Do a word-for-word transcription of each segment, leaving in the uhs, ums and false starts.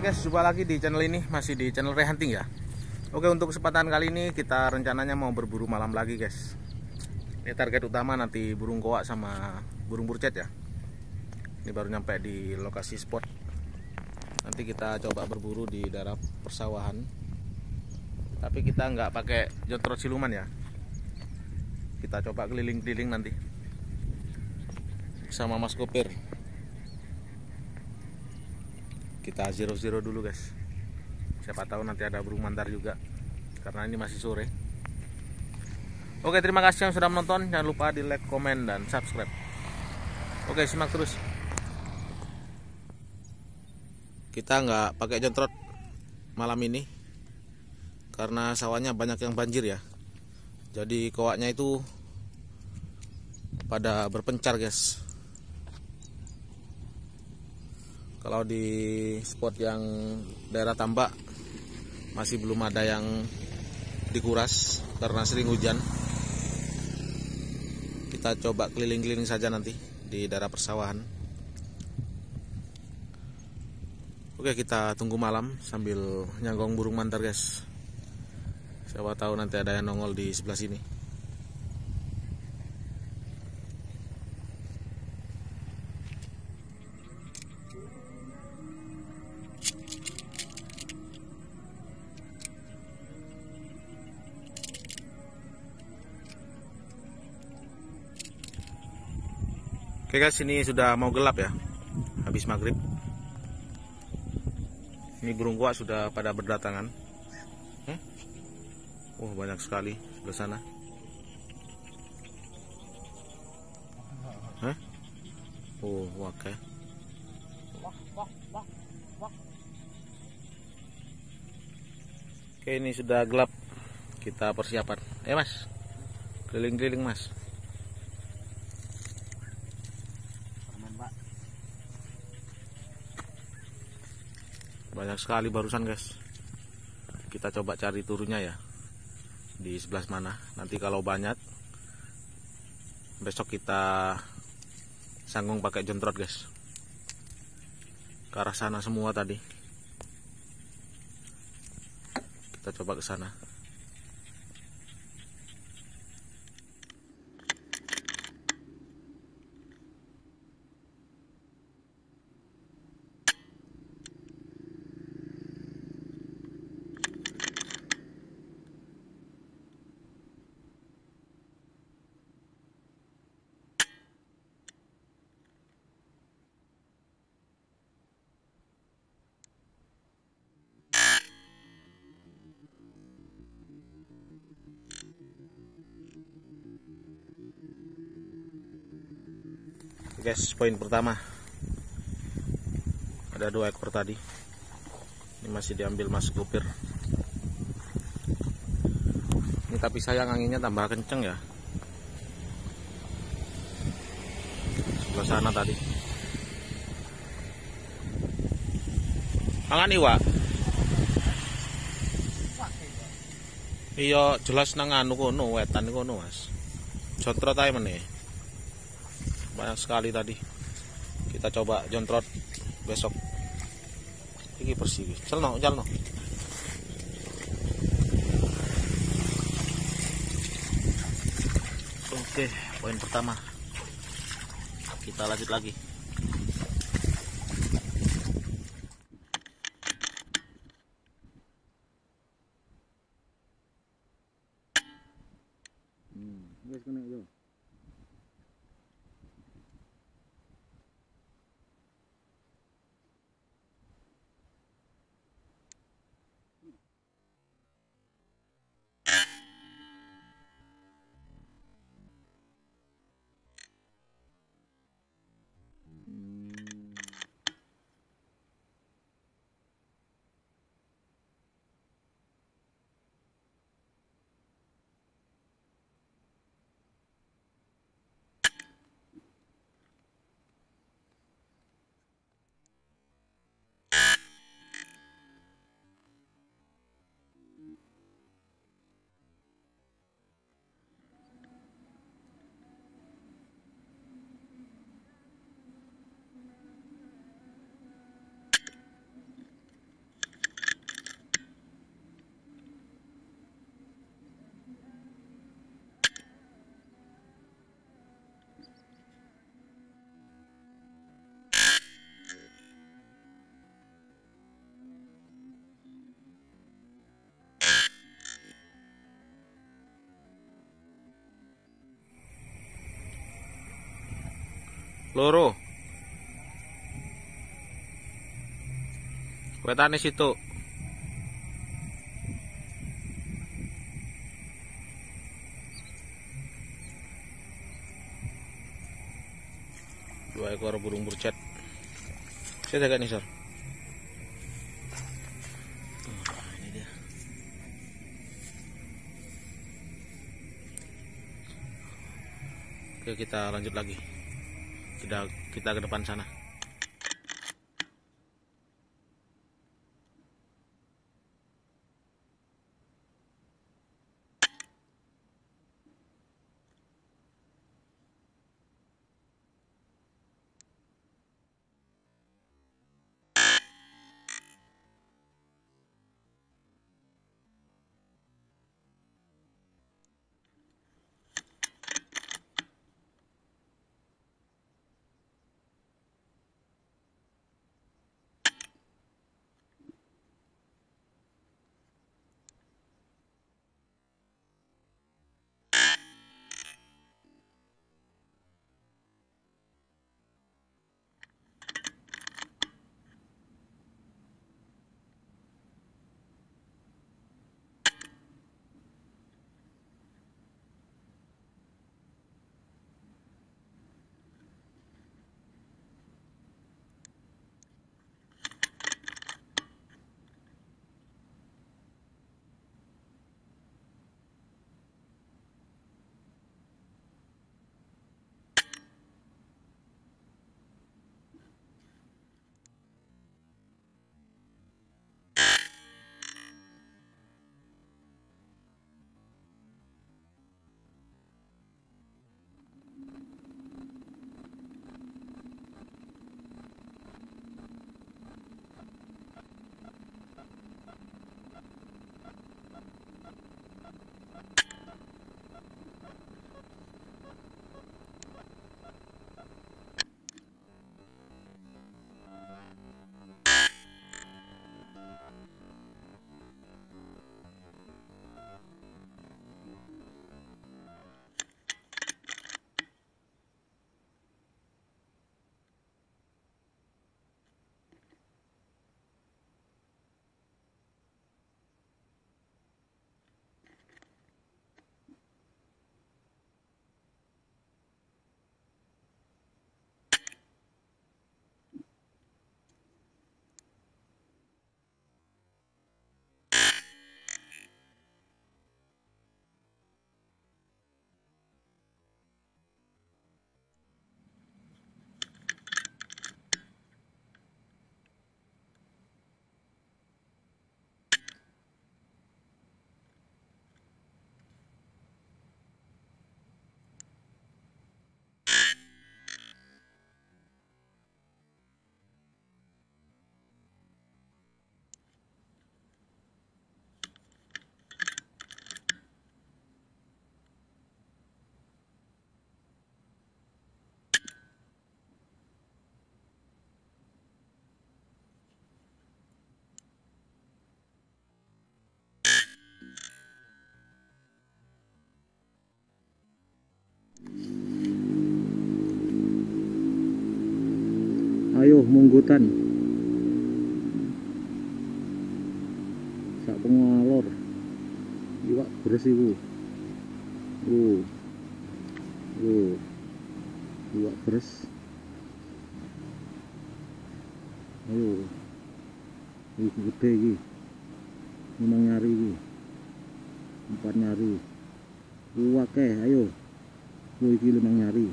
Oke guys, jumpa lagi di channel ini, masih di channel Rehunting ya. Oke, untuk kesempatan kali ini kita rencananya mau berburu malam lagi guys. Ini target utama nanti burung koak sama burung burcet ya. Ini baru nyampe di lokasi spot. Nanti kita coba berburu di daerah persawahan. Tapi kita nggak pakai jontrot siluman ya. Kita coba keliling-keliling nanti sama Mas Kopir. Kita zero zero dulu guys. Siapa tahu nanti ada burung mantar juga, karena ini masih sore. Oke, terima kasih yang sudah menonton. Jangan lupa di like, komen, dan subscribe. Oke, simak terus. Kita nggak pakai jontrot malam ini karena sawahnya banyak yang banjir ya. Jadi koaknya itu pada berpencar guys. Kalau di spot yang daerah tambak masih belum ada yang dikuras karena sering hujan. Kita coba keliling-keliling saja nanti di daerah persawahan. Oke, kita tunggu malam sambil nyanggong burung mantar guys. Siapa tahu nanti ada yang nongol di sebelah sini. Oke guys, ini sudah mau gelap ya, habis maghrib. Ini burung koak sudah pada berdatangan. Hmm? Oh, banyak sekali sebelah sana. Hah? Oh, oke. Oke, ini sudah gelap. Kita persiapan. Eh mas, keliling-keliling mas. Banyak sekali barusan guys. Kita coba cari turunnya ya, di sebelah mana. Nanti kalau banyak, besok kita sanggung pakai jontrot guys. Ke arah sana semua tadi. Kita coba ke sana. Guys, poin pertama ada dua ekor tadi. Ini masih diambil Mas Kopir. Ini tapi sayang anginnya tambah kenceng ya. Sebelah sana tadi. Mangan iwak. Iya, jelas nang anu kono, wetan kono Mas. Jontrot ae meneh. Banyak sekali tadi. Kita coba jontrot besok. Ini bersih. Celno, celno. Oke, poin pertama. Kita lanjut lagi. Hmm, wes kena yo. loro. Wetane situ. Dua ekor burung burcet. Saya jaga nih, Sor. Ini dia. Oke, kita lanjut lagi. Kita kita ke depan sana. Ayo munggutan sak pengalor iwak beres iku. Uh. Uh. Iwak beres. Ayo. Iki gede iki. Memang nyari iki. Empat nyari. Uwake, ayo. Lu iki limang nyari.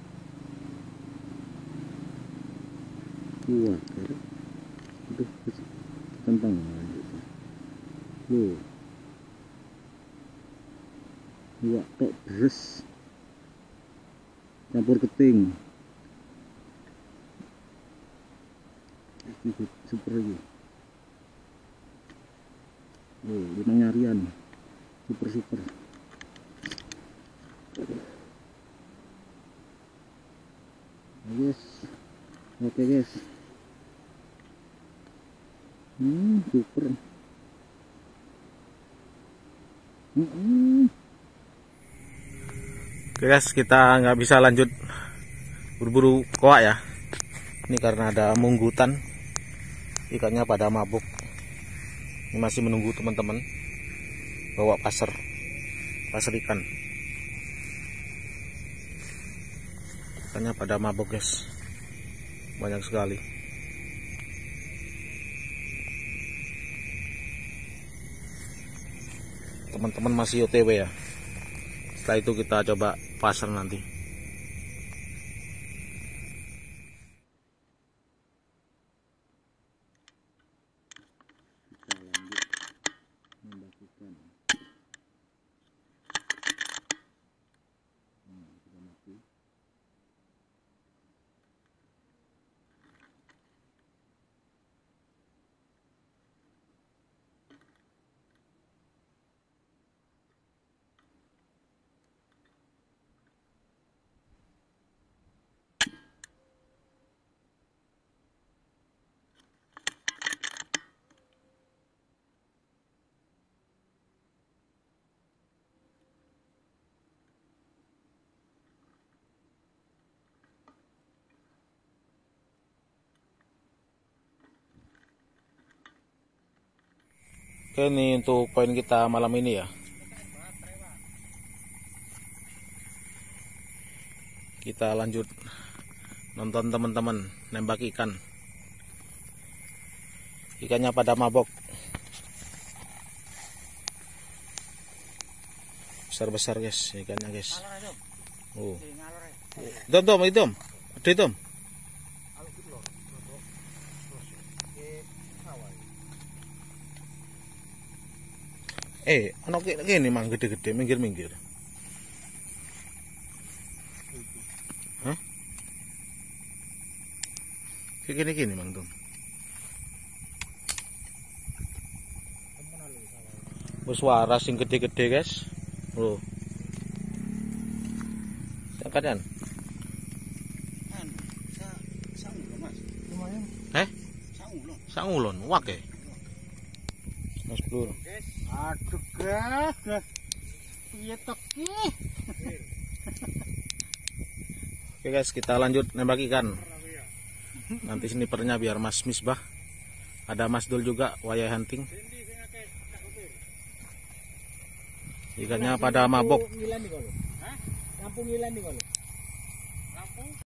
Wah, itu kentang loh, wah tok beres campur keting ini super ini loh, lima nyarian super super. Yes, oke okay, guys. Hmm, super. Hmm. Oke guys, kita nggak bisa lanjut berburu koak ya. Ini karena ada munggutan, ikannya pada mabuk. Ini masih menunggu teman-teman bawa pasar, pasar ikan. Ikannya pada mabuk guys, banyak sekali. Teman-teman masih O T W ya. Setelah itu kita coba pasar nanti. Oke, ini untuk poin kita malam ini ya. Kita lanjut nonton teman-teman nembak ikan. Ikannya pada mabok. Besar-besar guys ikannya guys. Oh. Dom dom itu dom. Ada dom. Eh, anak gini mang gede-gede, minggir-minggir. Hah? Kayak gini-gini mang Tom. Bersuara sing gede-gede guys. Oh. Angkat kan? Eh? Sangulon, wake. Mas Bro. Aduh gas, gas. Piye teki? Oke guys, kita lanjut nembak ikan. Nanti snipernya biar Mas Misbah. Ada Mas Dul juga, wayai hunting. Ikannya pada mabok. Lampu ngilan nih kalau.